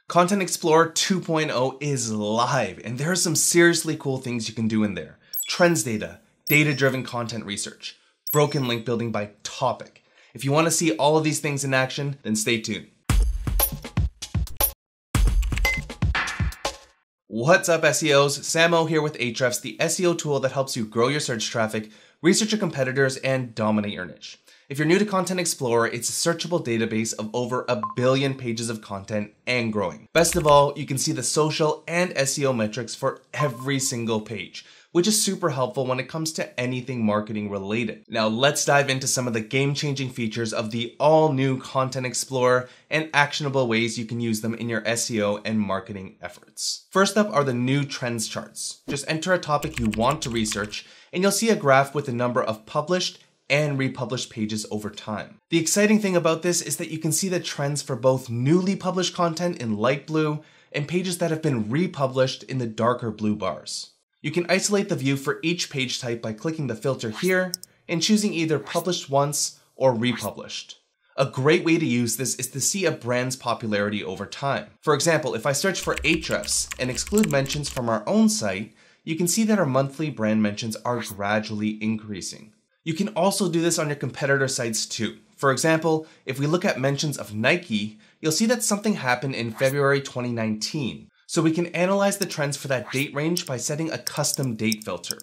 Content Explorer 2.0 is live, and there are some seriously cool things you can do in there. Trends data, data-driven content research, broken link building by topic. If you want to see all of these things in action, then stay tuned. What's up SEOs? Samo here with Ahrefs, the SEO tool that helps you grow your search traffic, research your competitors, and dominate your niche. If you're new to Content Explorer, it's a searchable database of over 1 billion pages of content and growing. Best of all, you can see the social and SEO metrics for every single page, which is super helpful when it comes to anything marketing related. Now let's dive into some of the game-changing features of the all-new Content Explorer and actionable ways you can use them in your SEO and marketing efforts. First up are the new trends charts. Just enter a topic you want to research and you'll see a graph with the number of published and republished pages over time. The exciting thing about this is that you can see the trends for both newly published content in light blue and pages that have been republished in the darker blue bars. You can isolate the view for each page type by clicking the filter here and choosing either published once or republished. A great way to use this is to see a brand's popularity over time. For example, if I search for Ahrefs and exclude mentions from our own site, you can see that our monthly brand mentions are gradually increasing. You can also do this on your competitor sites too. For example, if we look at mentions of Nike, you'll see that something happened in February 2019. So we can analyze the trends for that date range by setting a custom date filter.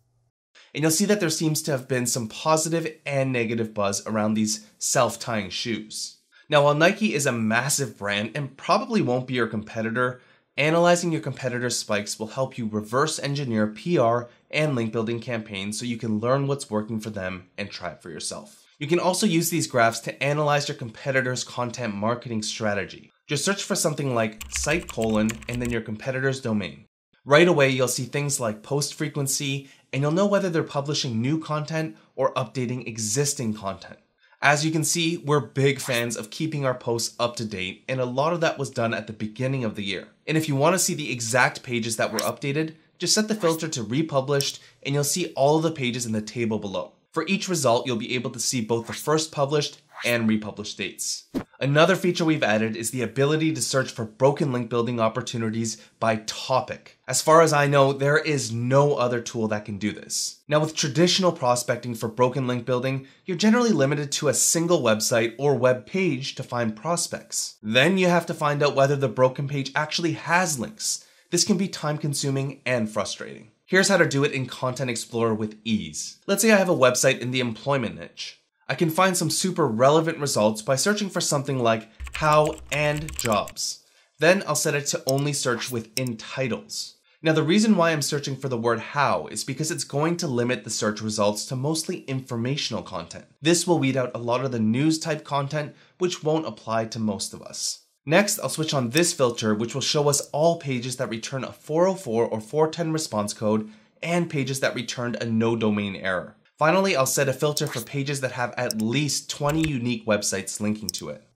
And you'll see that there seems to have been some positive and negative buzz around these self-tying shoes. Now, while Nike is a massive brand and probably won't be your competitor, analyzing your competitor's spikes will help you reverse engineer PR and link building campaigns so you can learn what's working for them and try it for yourself. You can also use these graphs to analyze your competitor's content marketing strategy. Just search for something like site : and then your competitor's domain. Right away, you'll see things like post frequency, and you'll know whether they're publishing new content or updating existing content. As you can see, we're big fans of keeping our posts up to date, and a lot of that was done at the beginning of the year. And if you want to see the exact pages that were updated, just set the filter to republished, and you'll see all of the pages in the table below. For each result, you'll be able to see both the first published and republished dates. Another feature we've added is the ability to search for broken link building opportunities by topic. As far as I know, there is no other tool that can do this. Now, with traditional prospecting for broken link building, you're generally limited to a single website or web page to find prospects. Then you have to find out whether the broken page actually has links. This can be time-consuming and frustrating. Here's how to do it in Content Explorer with ease. Let's say I have a website in the employment niche. I can find some super relevant results by searching for something like how and jobs. Then I'll set it to only search within titles. Now, the reason why I'm searching for the word how is because it's going to limit the search results to mostly informational content. This will weed out a lot of the news type content, which won't apply to most of us. Next, I'll switch on this filter, which will show us all pages that return a 404 or 410 response code and pages that returned a no domain error. Finally, I'll set a filter for pages that have at least 20 unique websites linking to it.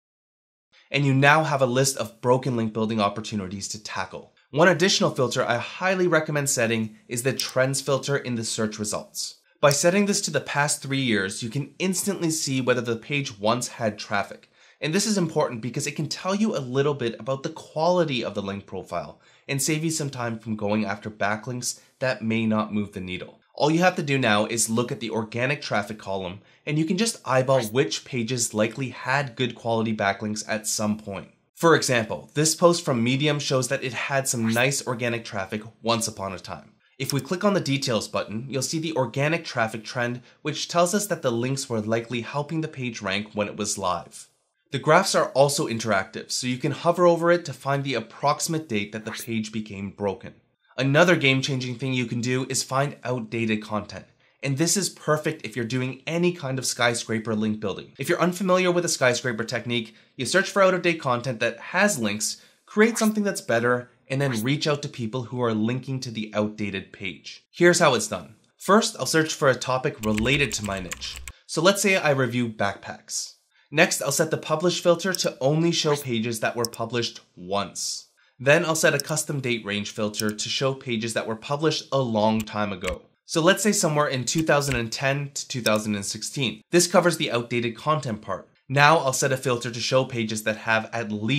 And you now have a list of broken link building opportunities to tackle. One additional filter I highly recommend setting is the trends filter in the search results. By setting this to the past 3 years, you can instantly see whether the page once had traffic. And this is important because it can tell you a little bit about the quality of the link profile and save you some time from going after backlinks that may not move the needle. All you have to do now is look at the organic traffic column, and you can just eyeball which pages likely had good quality backlinks at some point. For example, this post from Medium shows that it had some nice organic traffic once upon a time. If we click on the details button, you'll see the organic traffic trend, which tells us that the links were likely helping the page rank when it was live. The graphs are also interactive, so you can hover over it to find the approximate date that the page became broken. Another game-changing thing you can do is find outdated content. And this is perfect if you're doing any kind of skyscraper link building. If you're unfamiliar with the skyscraper technique, you search for out-of-date content that has links, create something that's better, and then reach out to people who are linking to the outdated page. Here's how it's done. First, I'll search for a topic related to my niche. So let's say I review backpacks. Next, I'll set the publish filter to only show pages that were published once. Then I'll set a custom date range filter to show pages that were published a long time ago. So let's say somewhere in 2010 to 2016. This covers the outdated content part. Now I'll set a filter to show pages that have at least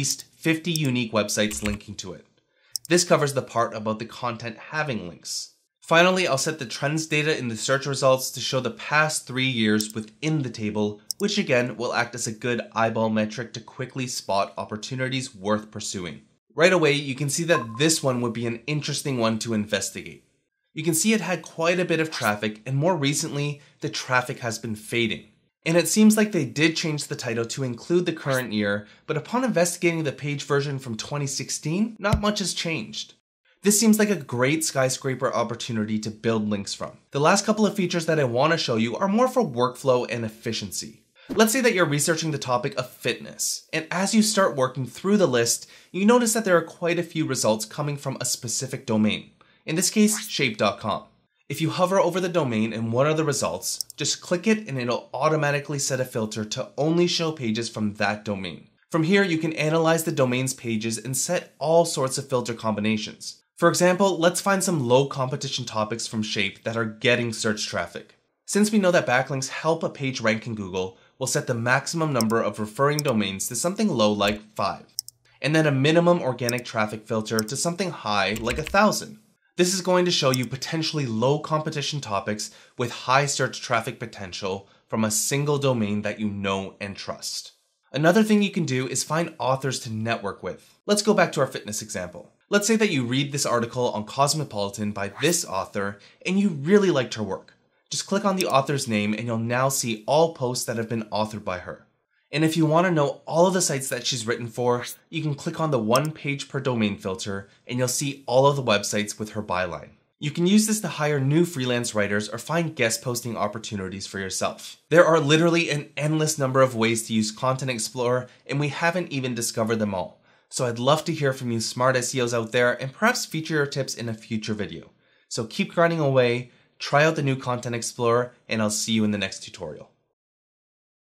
50 unique websites linking to it. This covers the part about the content having links. Finally, I'll set the trends data in the search results to show the past 3 years within the table, which again will act as a good eyeball metric to quickly spot opportunities worth pursuing. Right away, you can see that this one would be an interesting one to investigate. You can see it had quite a bit of traffic, and more recently, the traffic has been fading. And it seems like they did change the title to include the current year, but upon investigating the page version from 2016, not much has changed. This seems like a great Skyscraper opportunity to build links from. The last couple of features that I want to show you are more for workflow and efficiency. Let's say that you're researching the topic of fitness, and as you start working through the list, you notice that there are quite a few results coming from a specific domain. In this case, shape.com. If you hover over the domain and what are the results, just click it and it'll automatically set a filter to only show pages from that domain. From here, you can analyze the domain's pages and set all sorts of filter combinations. For example, let's find some low competition topics from Shape that are getting search traffic. Since we know that backlinks help a page rank in Google, we'll set the maximum number of referring domains to something low like 5, and then a minimum organic traffic filter to something high like 1,000. This is going to show you potentially low competition topics with high search traffic potential from a single domain that you know and trust. Another thing you can do is find authors to network with. Let's go back to our fitness example. Let's say that you read this article on Cosmopolitan by this author and you really liked her work. Just click on the author's name and you'll now see all posts that have been authored by her. And if you want to know all of the sites that she's written for, you can click on the 1 page per domain filter and you'll see all of the websites with her byline. You can use this to hire new freelance writers or find guest posting opportunities for yourself. There are literally an endless number of ways to use Content Explorer, and we haven't even discovered them all. So I'd love to hear from you smart SEOs out there and perhaps feature your tips in a future video. So keep grinding away, try out the new Content Explorer, and I'll see you in the next tutorial.